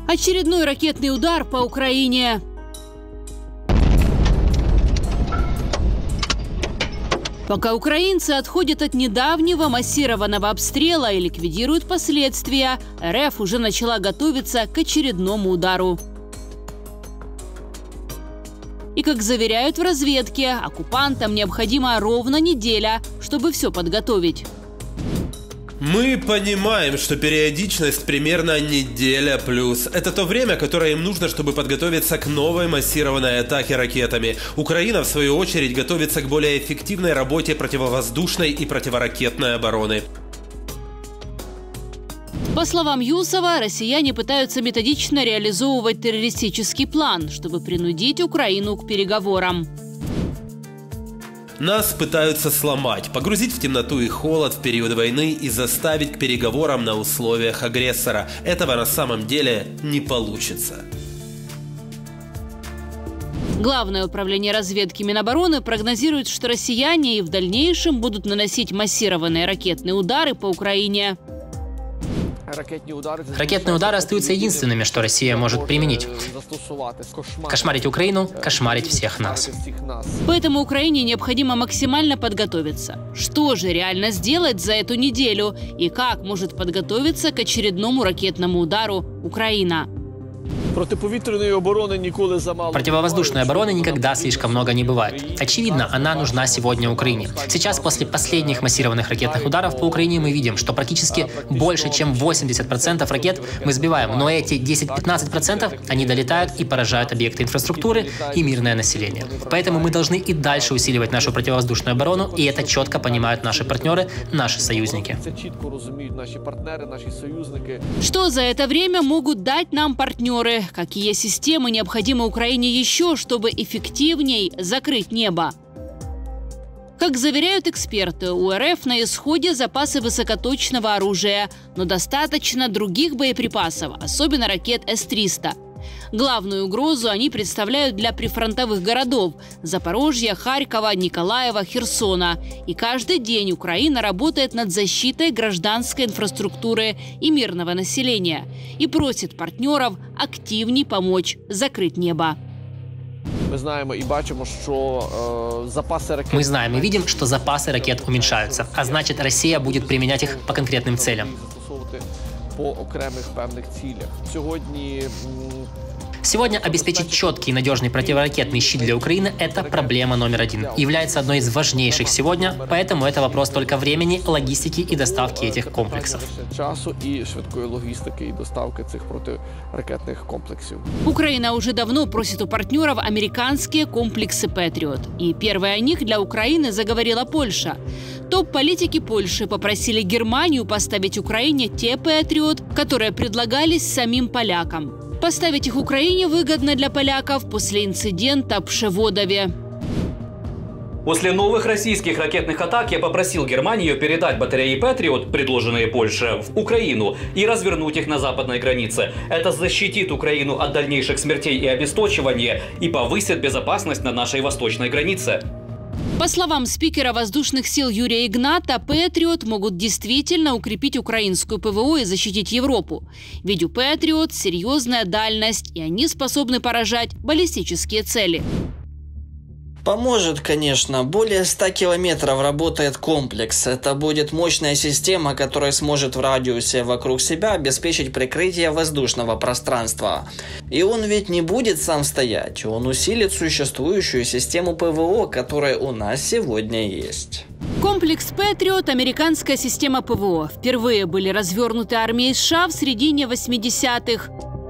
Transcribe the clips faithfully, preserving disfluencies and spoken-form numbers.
Очередной ракетный удар по Украине. Пока украинцы отходят от недавнего массированного обстрела и ликвидируют последствия, РФ уже начала готовиться к очередному удару. И, как заверяют в разведке, оккупантам необходима ровно неделя, чтобы все подготовить. Мы понимаем, что периодичность примерно неделя плюс. Это то время, которое им нужно, чтобы подготовиться к новой массированной атаке ракетами. Украина, в свою очередь, готовится к более эффективной работе противовоздушной и противоракетной обороны. По словам Юсова, россияне пытаются методично реализовывать террористический план, чтобы принудить Украину к переговорам. Нас пытаются сломать, погрузить в темноту и холод в период войны и заставить к переговорам на условиях агрессора. Этого на самом деле не получится. Главное управление разведки Минобороны прогнозирует, что россияне и в дальнейшем будут наносить массированные ракетные удары по Украине. Ракетные удары остаются единственными, что Россия может применить. Кошмарить Украину, кошмарить всех нас. Поэтому Украине необходимо максимально подготовиться. Что же реально сделать за эту неделю? И как может подготовиться к очередному ракетному удару Украина? Противовоздушной обороны никогда слишком много не бывает. Очевидно, она нужна сегодня Украине. Сейчас, после последних массированных ракетных ударов по Украине, мы видим, что практически больше, чем восемьдесят процентов ракет мы сбиваем. Но эти десять-пятнадцать процентов, они долетают и поражают объекты инфраструктуры и мирное население. Поэтому мы должны и дальше усиливать нашу противовоздушную оборону, и это четко понимают наши партнеры, наши союзники. Что за это время могут дать нам партнеры? Какие системы необходимы Украине еще, чтобы эффективней закрыть небо? Как заверяют эксперты, у РФ на исходе запасы высокоточного оружия, но достаточно других боеприпасов, особенно ракет эс триста. Главную угрозу они представляют для прифронтовых городов – Запорожья, Харькова, Николаева, Херсона. И каждый день Украина работает над защитой гражданской инфраструктуры и мирного населения и просит партнеров активнее помочь закрыть небо. Мы знаем и видим, что запасы ракет уменьшаются, а значит, Россия будет применять их по конкретным целям. Сегодня обеспечить четкий и надежный противоракетный щит для Украины – это проблема номер один. Является одной из важнейших сегодня, поэтому это вопрос только времени, логистики и доставки этих комплексов. Украина уже давно просит у партнеров американские комплексы «Патриот». И первой о них для Украины заговорила Польша. Топ-политики Польши попросили Германию поставить Украине те «Патриот», которые предлагались самим полякам. Поставить их Украине выгодно для поляков после инцидента в Пшеводове. После новых российских ракетных атак я попросил Германию передать батареи «Патриот», предложенные Польше, в Украину и развернуть их на западной границе. Это защитит Украину от дальнейших смертей и обесточивания и повысит безопасность на нашей восточной границе. По словам спикера воздушных сил Юрия Игната, «Патриот» могут действительно укрепить украинскую ПВО и защитить Европу. Ведь у «Патриот» серьезная дальность, и они способны поражать баллистические цели. Поможет, конечно. Более ста километров работает комплекс. Это будет мощная система, которая сможет в радиусе вокруг себя обеспечить прикрытие воздушного пространства. И он ведь не будет сам стоять. Он усилит существующую систему ПВО, которая у нас сегодня есть. Комплекс «Патриот» – американская система ПВО. Впервые были развернуты армией США в середине восьмидесятых.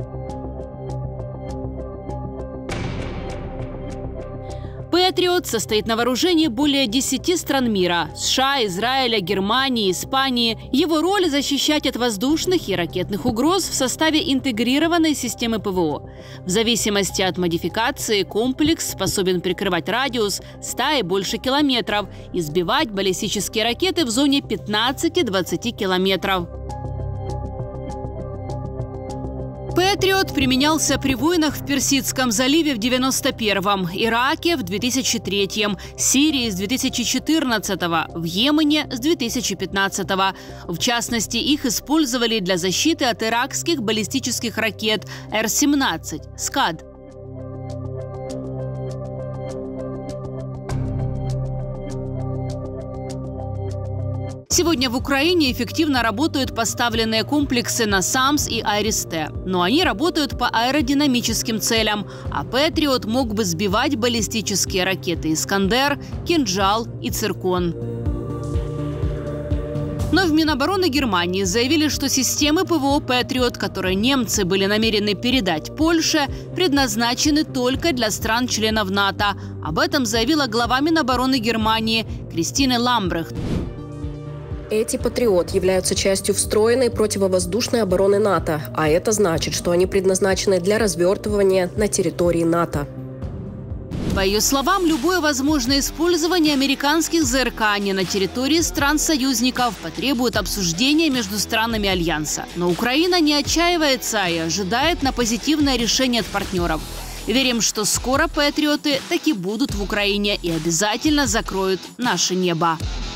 «Патриот» состоит на вооружении более десяти стран мира – США, Израиля, Германии, Испании. Его роль – защищать от воздушных и ракетных угроз в составе интегрированной системы ПВО. В зависимости от модификации комплекс способен прикрывать радиус ста и больше километров и сбивать баллистические ракеты в зоне пятнадцати-двадцати километров. «Патриот» применялся при войнах в Персидском заливе в девяносто первом, Ираке в две тысячи третьем, Сирии с две тысячи четырнадцатого, в Йемене с две тысячи пятнадцатого. В частности, их использовали для защиты от иракских баллистических ракет Р семнадцать «Скад». Сегодня в Украине эффективно работают поставленные комплексы «Насамс» и «Айрис-Т». Но они работают по аэродинамическим целям, а «Патриот» мог бы сбивать баллистические ракеты «Искандер», «Кинжал» и «Циркон». Но в Минобороны Германии заявили, что системы ПВО «Патриот», которые немцы были намерены передать Польше, предназначены только для стран-членов НАТО. Об этом заявила глава Минобороны Германии Кристине Ламбрехт. Эти «Патриот» являются частью встроенной противовоздушной обороны НАТО, а это значит, что они предназначены для развертывания на территории НАТО. По ее словам, любое возможное использование американских ЗРК не на территории стран-союзников потребует обсуждения между странами Альянса. Но Украина не отчаивается и ожидает на позитивное решение от партнеров. Верим, что скоро «Патриоты» таки будут в Украине и обязательно закроют наше небо.